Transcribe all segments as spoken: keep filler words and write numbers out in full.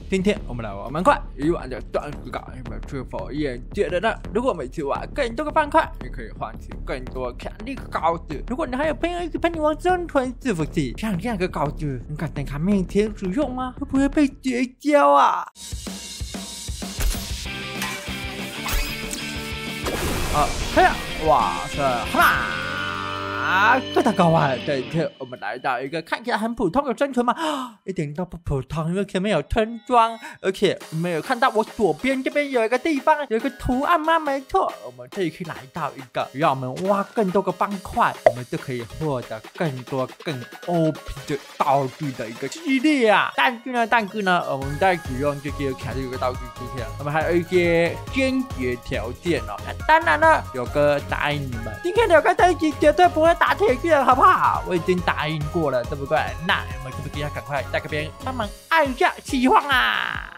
今天我们来玩蛮快一万的断句稿，你们是否也觉得呢？如果每次玩更多个方块，你可以换取更多强力稿子。如果你还有朋友一起陪你玩生存伺服器，像这样的稿子，你敢在他面前使用吗？会不会被绝交啊？啊，嘿呀，哇塞，哈啦！啊，各大高啊！这一天我们来到一个看起来很普通的生存嘛，一点都不普通，因为前面有村庄，而且你们有看到我左边这边有一个地方有一个图案吗？没错，我们这一次来到一个让我们挖更多个方块，我们就可以获得更多更 O P 的道具的一个系列啊！但是呢，但是呢，我们在使用这些强力的道具之前，我们还有一些先决条件哦。那当然了，有个答应你们，今天有个这一集绝对不会打铁拳，好不好？我已经答应过了，对不对？那我们是不是要赶快在这边帮忙按一下喜欢啊？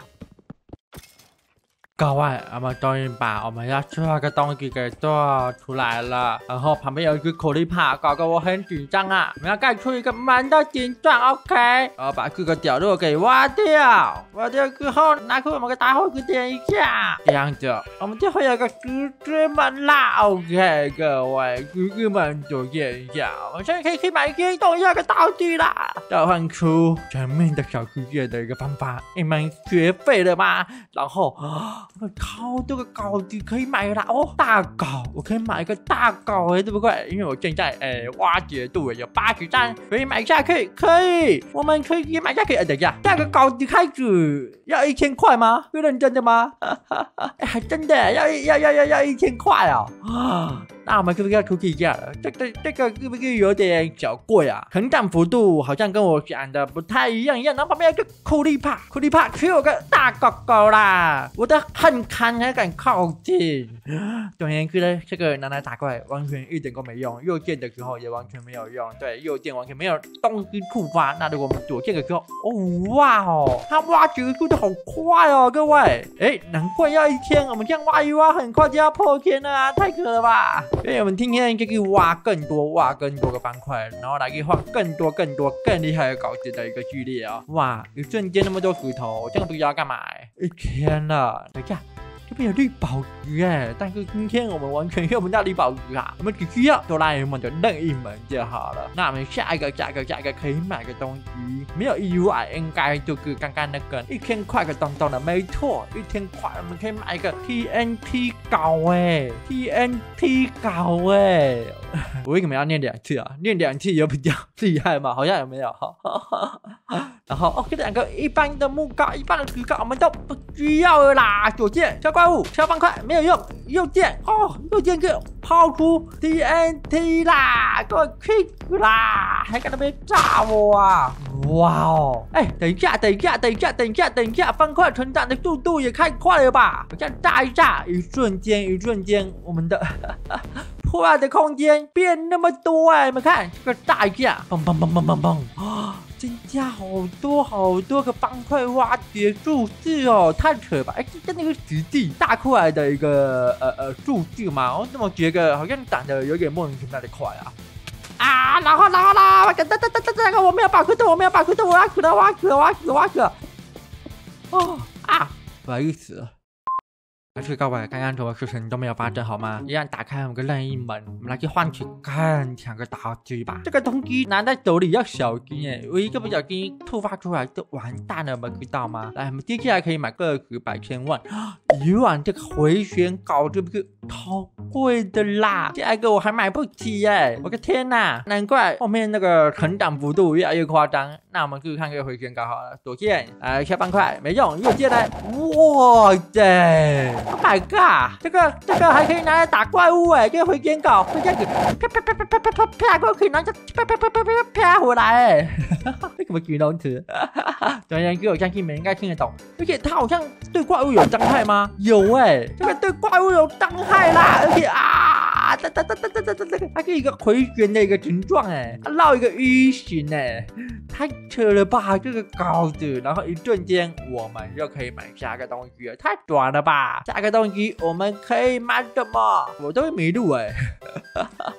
各位，我们终于把我们要吃那个东西给做出来了，然后旁边有一个苦力怕，搞得我很紧张啊！我们要盖出一个门的形状 ，OK， 然后把各个角落给挖掉，挖掉之后拿出我们的打火机点一下，这样子我们就会有个十字门啦 ，OK， 各位，十字门左键一下，我们现在可以去买一些动下的道具啦，召唤出全面的小世界的一个方法，你们学会了吗？然后。有超多个稿子可以买啦哦，大稿我可以买一个大稿哎，对不对？因为我现在哎挖掘度有八十三，所以买下去可以，我们可以买下去。哎，等一下，下个稿子开始要一千块吗？是认真的吗？哎，还真的要要要要要一千块哦。那我们是不是要出去一下了？这个这个是不是有点小贵啊？成长幅度好像跟我想的不太一样一样。然后旁边有个苦力怕，苦力怕只有个大狗狗啦，我的很看还敢靠近。总而言之呢，这个拿来打怪完全一点都没用，右键的时候也完全没有用。对，右键完全没有东西触发。那如果我们左键的时候，哦哇哦，它挖掘速度好快哦，各位。哎，难怪要一千，我们这样挖一挖，很快就要破千了啊，太可了吧！所以我们今天就可以挖更多、挖更多个方块，然后来可以换更多、更多、更厉害的稿子的一个系列啊、哦！哇，一瞬间那么多石头，我真的不知道干嘛哎！天哪，等一下。这边有绿宝石哎，但是今天我们完全用不到绿宝石啊，我们只需要哆啦 A 梦的任意门就好了。那我们下一个、下一个、下一个可以买个东西，没有意外应该就是刚刚那个一千块的东东了，没错，一千块我们可以买一个 T N T 稿哎 ，T N T 稿哎，我为什么要念两次啊？念两次有比较厉害吗？好像也没有哈。然后哦，这两个一般的木膏、一般的石膏我们都不需要了啦，左键敲怪物、敲方块没有用，右键哦，右键给我抛出 T N T 啦，给我 kick 啦，还在那边炸我啊！哇哦，哎，等一下，等一下，等一下，等一下，等一下，方块成长的速度也太快了吧！我这样炸一炸，一瞬间，一瞬间，我们的破坏的空间变那么多哎、欸！你们看，这个炸一下，嘣嘣嘣嘣嘣嘣啊！增加好多好多个方块挖掘数字哦，太扯了吧！哎，这那个实际大出来的一个呃呃数字嘛，我怎么觉得好像长得有点莫名其妙的快啊！啊，然后然后啦，等等等等等等，我没有把骨头，我没有把骨头，我要死了，我要死了，我要死了，我要死了！哦啊，不好意思。但是各位，刚刚什么事情都没有发生，好吗？一样打开我们个任意门，我们来去换取更强的道具吧。这个东西拿在手里要小心耶，我一个不小心突发出来就完蛋了，你们知道吗？来，我们接下来可以买个十百千万一万，这个回旋稿是不是超贵的啦？下一个我还买不起耶！我的天哪，难怪后面那个成长幅度越来越夸张。那我们试试看这个回旋稿好了，左键来敲方块没用，右键来，哇塞！ Oh my god！ 这个这个还可以拿来打怪物哎，这个回旋稿会这样子啪啪啪啪啪啪啪啪过去，然后就啪啪啪啪啪啪回来哎，这什么形容词？总而言之，我相信你们应该听得懂。而且它好像对怪物有伤害吗？有哎，这个对怪物有伤害啦，而且啊，哒哒哒哒哒哒哒哒，它是一个回旋的一个形状哎，它绕一个 U 型哎，太扯了吧这个稿子，然后一瞬间我们就可以买下个东西了，太短了吧？下个东西我们可以买什么？我都会迷路哎、欸。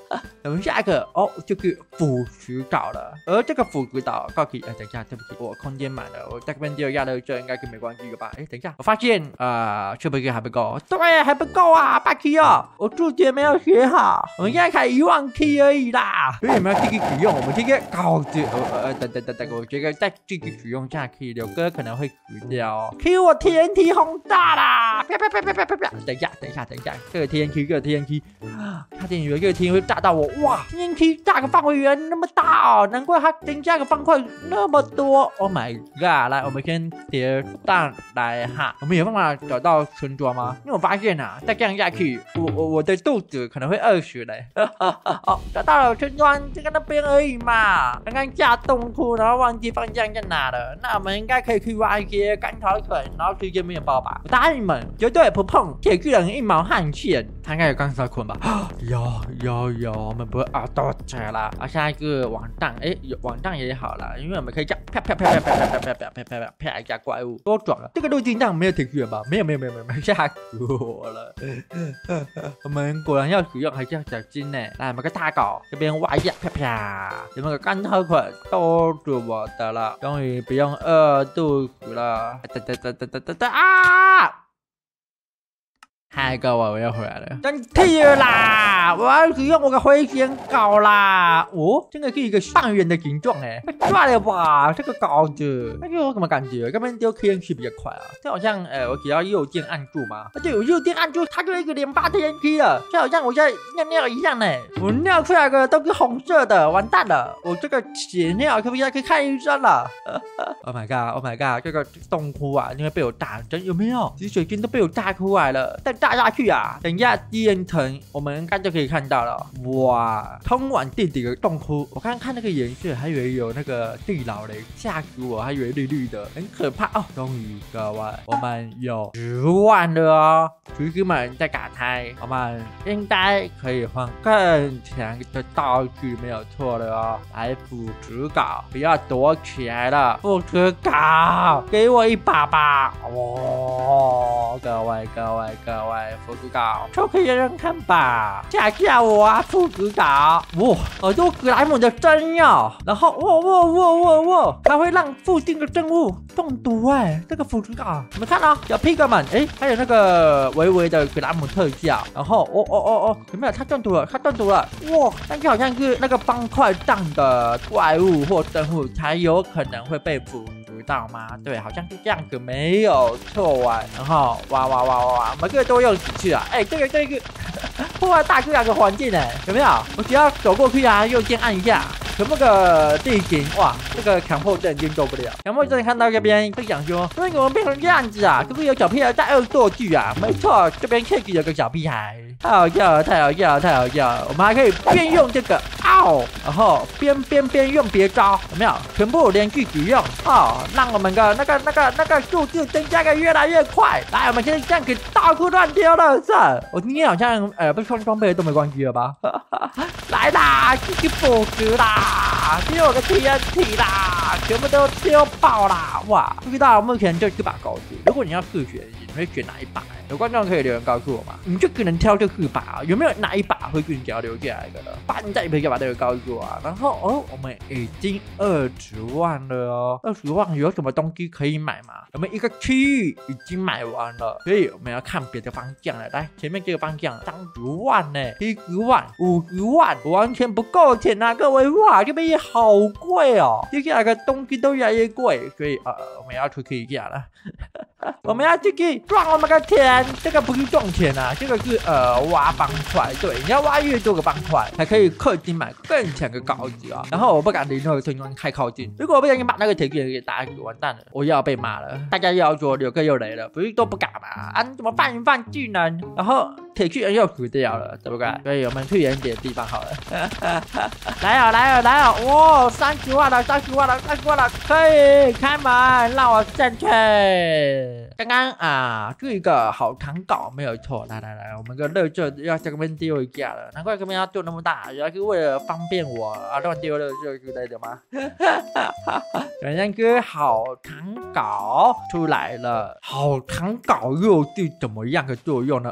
我们下一个哦，就是腐蚀岛了。而这个腐蚀岛，告诉你，哎，等一下，对不起，我空间满了，我这边丢压的这应该是没关系的吧？哎，等一下，我发现啊、呃，是不是还不够？对，还不够啊，八 K 哦，我注解没有写好，我们现在才一万 K 而已啦。所以我们要继续使用，我们这个高级，呃呃，等等等等，我觉得再继续使用下去，刘哥可能会死掉哦。Q 我 T N T 轰炸啦！啪啪啪啪啪啪啪！等一下，等一下，等一下，这个 T N T， 这个 T N T， 啊，差点以为这个 T N T 会炸到我，哇 ！T N T 炸个范围原那么大哦，难怪它增加个方块那么多。Oh my god！ 来，我们先叠蛋来哈。我们有办法找到村庄吗？因为我发现啊，再这样下去，我我我的肚子可能会饿死嘞。哦，找到了村庄，就在那边而已嘛。刚刚下洞窟，然后忘记方向在哪了。那我们应该可以去挖一些干草笋，然后吃一些面包吧。我答应你们，绝对不碰铁巨人一毛汗线。他应该有干草捆吧？有有有，我们不会啊，多起来了。啊，下一个网弹，哎，有网弹也好了，因为我们可以这样啪啪啪啪啪啪啪啪啪啪啪啪一下怪物，多爽啊！这个路径上没有铁巨人吧？没有没有没有没有，吓死我了。我们果然要使用还是要小心呢。来，我们个大镐这边挖一下，啪啪，有没有干草捆都是我的了，终于不用饿肚子了。哒哒哒哒哒哒哒啊！嗨，各位，我又回来了，真气了啦！我要使用我的回旋镐啦！哦，这个是一个半圆的形状哎，太帅了吧！这个镐子，那有什么感觉？根本丢 T N T 比较快啊！这好像呃，我只要右键按住嘛，而且有右键按住，它就一个连发 T N T 了，就好像我在尿尿一样呢。我尿出来的都是红色的，完蛋了！我这个血尿可不可以去看医生了？Oh my god! Oh my god! 这个洞窟啊，因为被我打针，有没有？紫水晶都被我炸出来了，但炸下去啊！等一下第二层我们应该就可以看到了。哇，通往地底的洞窟，我刚刚看那个颜色，还以为有那个地牢嘞，吓死我，还以为绿绿的，很可怕哦。终于，各位，我们有十万了哦！厨师们在打开，我们应该可以换更强的道具，没有错了哦。来，腐蚀镐，不要躲起来了，腐蚀镐，给我一把吧！哇，各位各位各位，腐蚀镐，抽给人看吧！吓吓我啊，腐蚀镐！哇，耳朵格莱姆的针哟！然后，哇哇哇哇哇，它会让附近的生物中毒哎！这个腐蚀镐，你们看啊，小 pig 们，哎，还有那个微微的格莱姆特效。然后，哦哦哦哦，有没有？它中毒了，它中毒了！哇，那就好像是那个方块上的怪物或生物才有可能会被腐蚀到吗？对，好像是这样子，没有错啊。然后，哇哇哇哇哇，我们这个都用进去啊！哎，这个这个破坏大自然的环境哎，有没有？我只要走过去啊，右键按一下。全部个地形，哇，这个强迫症已经受不了。强迫症看到这边会想说，为什么变成这样子啊？是不是有小屁孩在恶作剧啊？没错，这边确实有个小屁孩，太好笑了，太好笑了，太好笑了。我们还可以边用这个嗷，然后边边边用别招，有没有？全部连续使用哦，让我们的那个那个那个数字增加的越来越快。来，我们现在这样子到处乱丢垃圾。我今天好像呃不穿装备都没关系了吧？来啦，继续补食啦！丢我个 T N T 啦，全部都丢爆啦！哇，不知道目前就这把钩子，如果你要试选，你会选哪一把？有观众可以留言告诉我吗？你就只能挑这四把，有没有哪一把会更加留下来的呢？半在可以把这个告诉我啊！然后哦，我们已经二十万了哦，二十万有什么东西可以买吗？我们一个区域已经买完了，所以我们要看别的方向了。来，前面这个方向三十万呢，七十万、五十万，完全不够钱啊！各位，哇，这边也好贵哦，接下来的东西都越来越贵，所以呃，我们要出去一下了。我们要继续赚我们的钱，这个不是赚钱啊，这个是呃挖方块，对，你要挖越多个方块，才可以氪金买更强的高级啊。然后我不敢离那个村庄太靠近，如果我不小心把那个铁巨人给打死，完蛋了，我又要被骂了。大家又要说刘哥又雷了，不是都不敢嘛？啊，你怎么放一放技能，然后铁巨人又死掉了，对不对？所以我们去远一点的地方好了。来哦，来哦，来哦！哇，三十万了，三十万了，三十万了，可以开门，让我进去。刚刚啊，是一个好糖镐，没有错。来来来，我们的乐色要在这边丢一下了，难怪这边要丢那么大，原来是为了方便我啊乱丢乐色之类的吗？原来是好糖镐出来了，好糖镐又是怎么样的作用呢？呃。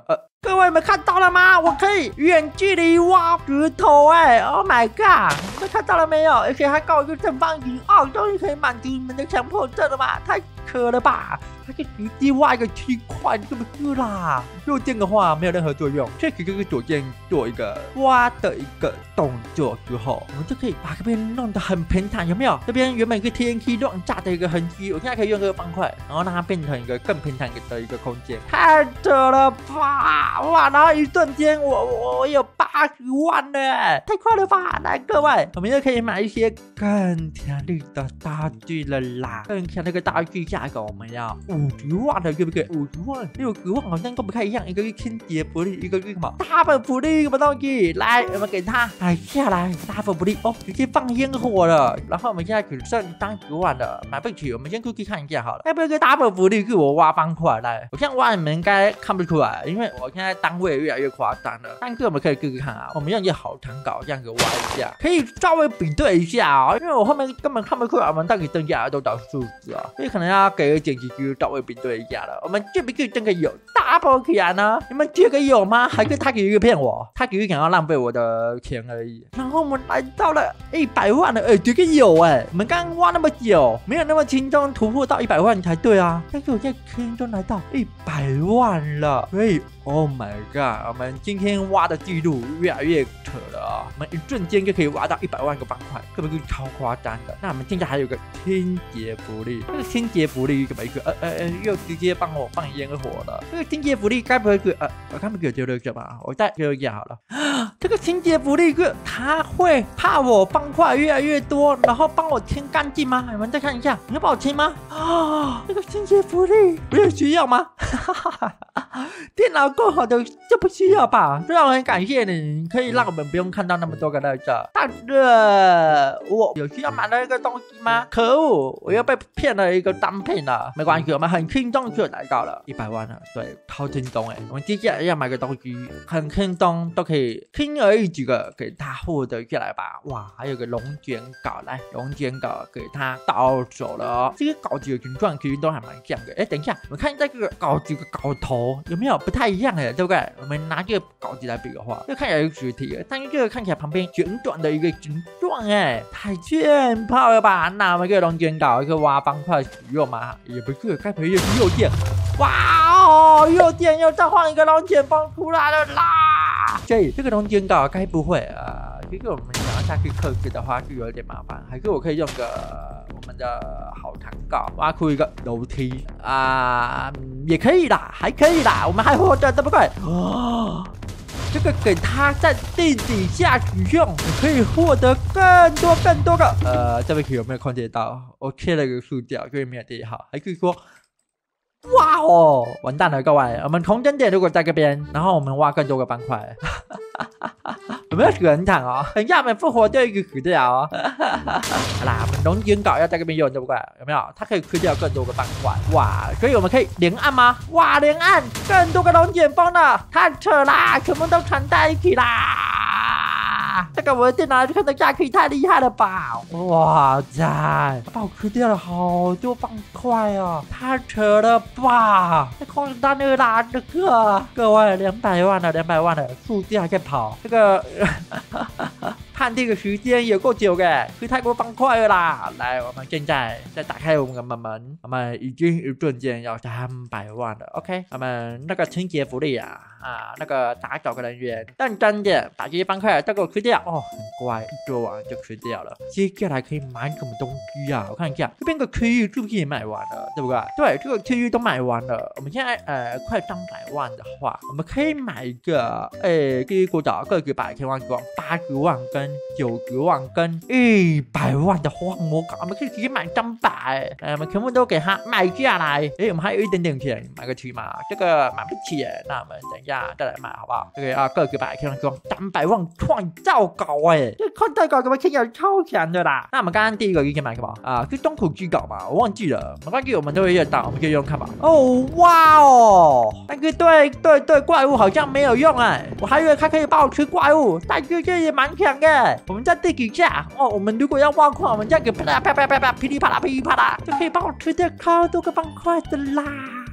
各位，你们看到了吗？我可以远距离挖石头哎 ！Oh my god！ 你们看到了没有？而且还搞一个正方形哦，终于可以满足你们的强迫症了吧？太可了吧！它可以直接挖一个区块，这么是啦。右键的话没有任何作用，这个就是左键做一个挖的一个动作之后，我们就可以把这边弄得很平坦，有没有？这边原本是 T N T 乱炸的一个痕迹，我现在可以用这个方块，然后让它变成一个更平坦的一个空间，太扯了吧！哇，然后一瞬间我我我有八十万了，太快了吧！来，各位，我们又可以买一些更强力的道具了啦，更强力的道具价格我们要五十万了，对不对？五十万、六十万好像都不太一样，一个是清洁福利，一个是什么大本福利什么东西？来，我们给它买下来，大本福利哦，直接放烟火了。然后我们现在只剩三十万了，买不起，我们先出去看一下好了。要不要个大本福利是我挖方块来？我现在挖你们应该看不出来，因为我现在单位越来越夸张了。但是我们可以试试看啊，我们用一些好糖稿这样子挖一下，可以稍微比对一下哦，因为我后面根本看不出来我们到底增加了多少数字啊，所以可能要给剪辑师稍微比对一下了。我们是不是真的有 double 起来呢？你们觉得有吗？还是他只是骗我？他只是想要浪费我的钱而已。然后我们来到了一百万了，哎、欸，这个有哎、欸，我们刚刚挖那么久，没有那么轻松突破到一百万才对啊。但是我现在轻松来到一百万了，所以 Oh my god， 我们今天挖的记录越来越扯了啊、哦！我们一瞬间就可以挖到一百万个方块，根本就是超夸张的。那我们现在还有个清洁福利，这个清洁福利怎么一个？呃呃呃，又直接帮我放烟火了。这个清洁福利该不会是呃，我看不给丢了什么？我再丢一下好了。这个清洁福利是它会怕我方块越来越多，然后帮我清干净吗？你们再看一下，你要帮我清吗？啊，这个清洁福利我有需要吗？哈哈哈哈！电脑够好的就不需要吧？虽然我很感谢你，可以让我们不用看到那么多个垃圾，但是我有需要买那个东西吗？可恶，我又被骗了一个单品了。没关系，我们很轻松就来到了一百万了，对，超轻松哎！我们接下来要买个东西，很轻松都可以轻而易举的给它获得下来吧。哇，还有个龙卷稿，来，龙卷稿给它到手了哦。这个稿子的形状其实都还蛮像的。哎，等一下，我看这个稿子的稿头有没有不太一样哎，对不对？我们拿这个稿子来比的话，这看起来是实体的，但是这个看起来旁边旋转的一个形状哎，太炫炮了吧？那我们这个龙卷稿一个挖方块使用嘛，也不是，该不会又是右键？哇哦，右键又再换一个龙卷风出来了啦！所以这个龙卷稿该不会啊？这个我们想要下去克制的话就有点麻烦，还是我可以用个我们的好糖稿挖出一个楼梯啊、嗯，也可以啦，还可以啦，我们还获得对不对？哦，这个给它在地底下使用，可以获得更多更多个。呃，这边有没有看见到？我切了一个塑胶，所以没有地好，还可以说。哇哦，完蛋了，各位！我们空间点如果在这边，然后我们挖更多个方块，有没有死很惨哦？等一下我们复活就一个死掉哦。好啦，我们龙卷稿要在这边用，对不对？有没有？它可以吃掉更多个方块，哇！所以我们可以连按吗？哇，连按更多个龙卷风了，太扯啦！全部都缠在一起啦！这个我的电脑看得下去，太厉害了吧！哇塞，它把我吃掉了好多方块哦，太扯了吧！太夸张了啦，这个各位两百万了，两百万了，数字还在跑，这个判定的时间也够久的，吃太多方块了啦！来，我们现在再打开我们的门门，我们已经一瞬间要三百万了。OK， 我们那个清洁福利啊啊，那个打扫的人员认真点，把这些方块都给我吃掉哦，很乖，一做完就吃掉了。接下来可以买什么东西啊？我看一下这边的区域是不是也买完了，对不对？对，这个区域都买完了。我们现在呃快三百万的话，我们可以买一个诶，第一股岛各个百千万光八十万跟九十万跟一百万的荒魔港，我们可以直接买三百，呃，我们全部都给它买下来。诶，我们还有一点点钱，买个骑马，这个买不起耶，那我们等一下再来买好不好？这个啊，各个百千万光三百万创造稿哎，这创造稿怎么听起来超强的啦？那我们刚刚第一个一个买什么啊？是东土之稿嘛？我忘记了，没关系，我们都会用到，我们可以用看吧。哦，哇哦，那个对对对，怪物好像没有用哎，我还以为它可以帮我吃怪物，但是这也蛮强的。我们在地底下哦，我们如果要挖矿，我们这样给啪啦啪啪啪啪噼里啪啦噼里啪啦，就可以帮我吃掉超多个方块的啦。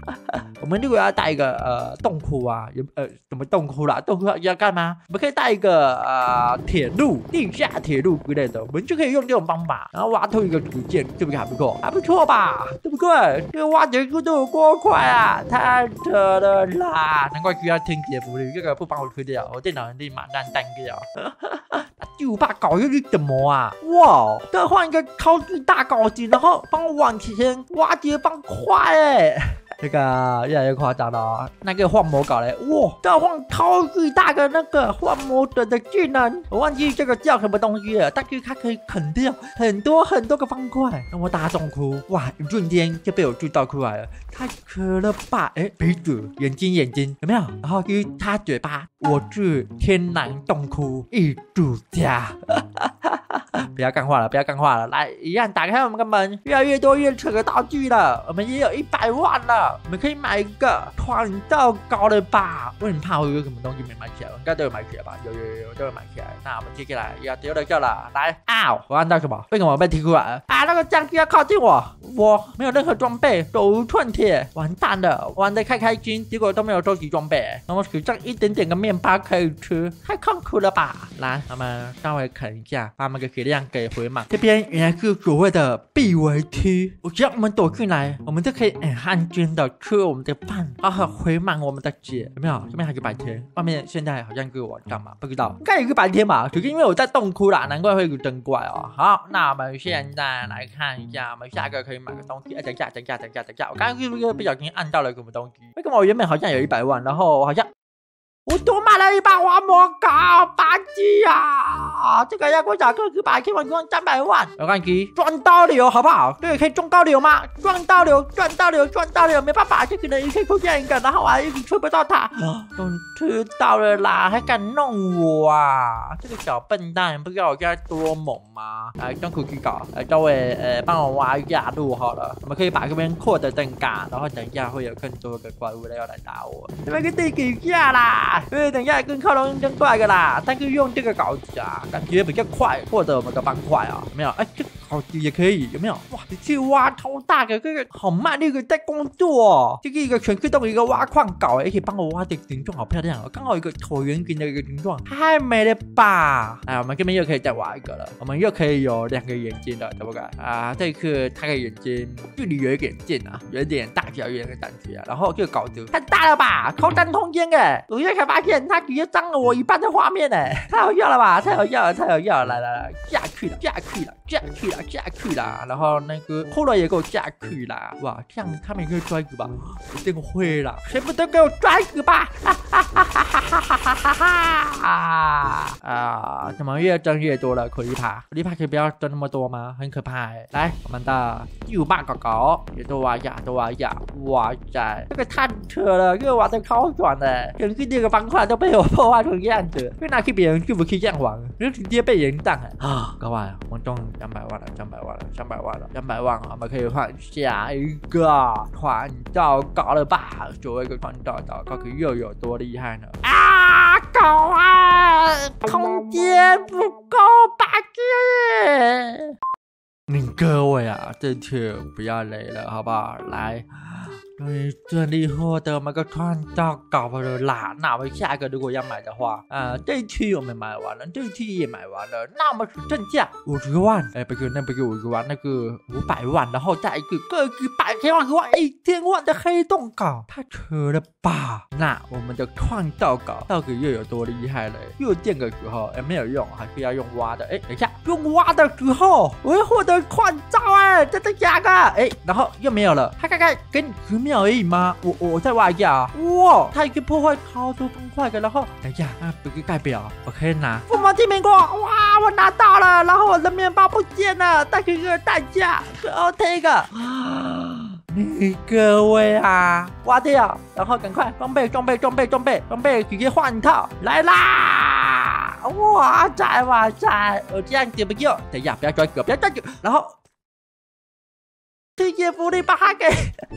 我们如果要带一个呃洞窟啊，有呃什么洞窟啦？洞窟要干嘛？我们可以带一个呃铁路、地下铁路之类的，我们就可以用这种方法，然后挖出一个土建，是不是还不错？还不错吧？对不对？这个挖掘速度有多快啊！太扯了啦！难怪需要天劫福利，这个不帮我推掉，我电脑立马烂单掉。就怕搞这是什么啊？哇，这换一个超巨大镐子，然后帮我往前挖掘方块哎。这个越来越夸张了哦，那个幻魔镐嘞，哇，这换超巨大的那个幻魔者的技能，我忘记这个叫什么东西了，但是它可以啃掉很多很多个方块，让我打洞窟，哇，一瞬间就被我铸造出来了，太可了吧！哎，鼻子、眼睛、眼睛有没有？然后一插嘴巴，我是天然洞窟艺术家。不要干话了，不要干话了，来，一样打开我们的门，越来越多越扯的道具了，我们也有一百万了，我们可以买一个创造高的吧。我很怕我有什么东西没买起来，我应该都有买起来吧？有有有，都有买起来。那我们接下来要丢了个了，来啊！我按到什么？为什么我被踢出来了？啊，那个将军要靠近我，我没有任何装备，手无寸铁，完蛋了，玩得太开心，结果都没有收集装备，然后只剩一点点的面包可以吃，太痛苦了吧？来，我们稍微啃一下，把我们的血量给回满。这边原来是所谓的必为区，我只要我们躲进来，我们就可以很安全的吃我们的饭，好好回满我们的血，有没有？这边还是白天，外面现在好像是晚上嘛，不知道，应该也是白天吧？只是因为我在洞窟啦，难怪会有灯怪哦。好，那我们现在来看一下，我们下一个可以买个东西。哎，等一下，等一下，等一下，等一下，我刚刚是不是不小心按到了什么东西？为什么我原本好像有一百万，然后好像我多买了一把花魔镐，八 G 啊！这个要多少个是百千万赚三百万？没关系，赚到流好不好？这个可以中高流吗？赚到流，赚到流，赚到流，没办法，这可能一次出现一个，然后我还一直吃不到它。终于吃到了啦，还敢弄我啊！这个小笨蛋，不知道我现在多猛吗？来，中苦去搞，来，各位，呃，帮我挖一下路好了。我们可以把这边扩得更大，然后等一下会有更多的怪物要来打我。这边个地底下啦。对，等一下更靠拢更快的啦，但是用这个镐子啊，感觉比较快，获得我们的方块啊，有没有？哎，这个镐子也可以，有没有？哇，你去挖超大的，这个好慢力的在工作哦。这是一个全自动一个挖矿镐，而且帮我挖的形状好漂亮哦，刚好一个椭圆形的一个形状，太美了吧！哎，我们这边又可以再挖一个了，我们又可以有两个眼睛了，对不对？啊，这次它的眼睛距离有一点近啊，有一点大小，有点感觉啊。然后这个镐子太大了吧，超占空间哎，我现在才发现它直接占了我一半的画面哎，太好笑了吧，太好笑了，太好笑了！来来来，下去了，下去了，下去了，下去了。然后那个后来也给我下去了，哇，这样他们也可以抓一个吧？一定会啦，全部都给我抓一个吧！哈哈哈哈哈哈哈哈哈！啊，怎么越争越多了？苦力怕，苦力怕可以不要争那么多吗？很可怕哎！来，我们的巨霸狗狗也都挖一下，都挖一下，哇塞，这个太扯了，这个挖的超爽的，整个这个方块都被我破坏成这样子，因为拿去别人就不可以这样玩，就直接被延宕哎！啊，各位，我中两百万了，两百万了，三百万了，两百万啊，我们可以换下一个创造高了吧？所谓的创造高，到底又有多厉害呢？啊，狗啊，空间不够吧？这，你各位啊，这次不要累了，好不好？来。终于顺利获得我们个创造高了啦！那我们下一个如果要买的话，啊、呃，这一期我们买完了，这一期也买完了，那我们只剩下五十万，哎，不是，那不是五十万，那个五百万，然后再一个各个百千万、万一千万的黑洞镐，太扯了吧？那我们的创造镐到底又有多厉害嘞？又建的时候，哎，没有用，还是要用挖的，哎，等一下，用挖的时候，我会获得创造，哎，真的假的？哎，然后又没有了，他看看给你十秒而已吗？我我我再挖一下啊！哇，它已经破坏超多方块的，然后等一下，啊，不是代表我可以拿父母金苹果，哇，我拿到了，然后我的面包不见了，但是这个代价是 OK 的。你各位啊，挖掉，然后赶快装备装备装备装备装备，直接换一套来啦！哇塞哇塞，我这样子不够，等一下，不要抓狗，不要抓狗，然后这些福利把它给。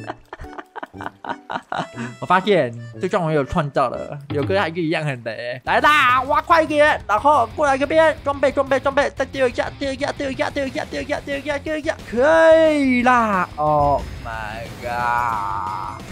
我发现这张我有创造了，有个还是一样很雷，来啦，挖快一点，然后过来这边装备装备装备，再丢一下丢一下丢一下丢一下丢一下丢一下丢一下，可以啦 ！Oh my god！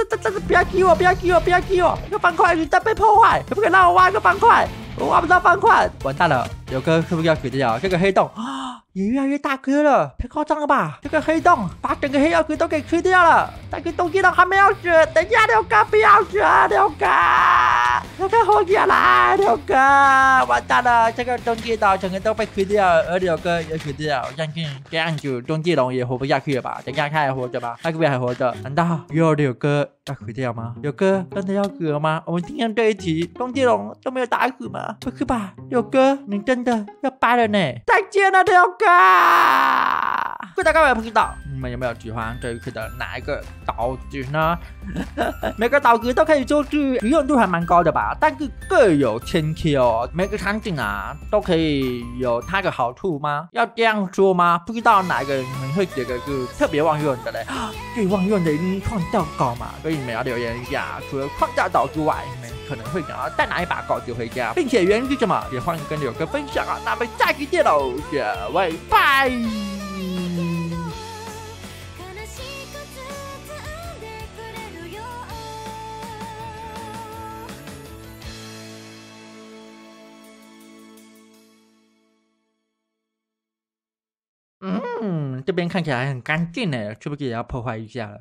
这这这不要踢我，不要踢我，不要踢我！这个方块一直在被破坏，可不可以让我挖一个方块？我挖不到方块，完蛋了！有哥是不是要死掉？这个黑洞啊，也越来越大颗了，太夸张了吧？这个黑洞把整个黑曜石都给吃掉了，但是冬季龙还没有死。等一下，六哥不要死，六哥，六哥活下来，六哥，完蛋了！这个冬季岛整个都被吃掉了，而六哥也死掉，相信这样子冬季龙也活不下去了吧？等一下他还活着吧？他是不是还活着？难道又六哥要死掉吗？六哥真的要死了吗？我们今天这一集冬季龙都没有打死吗？不是吧，六哥，你真的要掰了呢！再见了，六哥！不知道各位不知道，你们有没有喜欢这一次的哪一个道具呢？每个道具都可以说是实用度还蛮高的吧，但是各有千秋。每个场景啊，都可以有它的好处吗？要这样说吗？不知道哪一个你们会觉得是特别万用的嘞？最万用的一定是创造镐嘛，所以你们要留言一下，除了创造镐之外，你们可能会想要带哪一把镐子回家，并且原因是什么，也欢迎跟柳哥分享啊。那么下期见喽，各位拜。嗯，这边看起来很干净呢，是不是也要破坏一下了？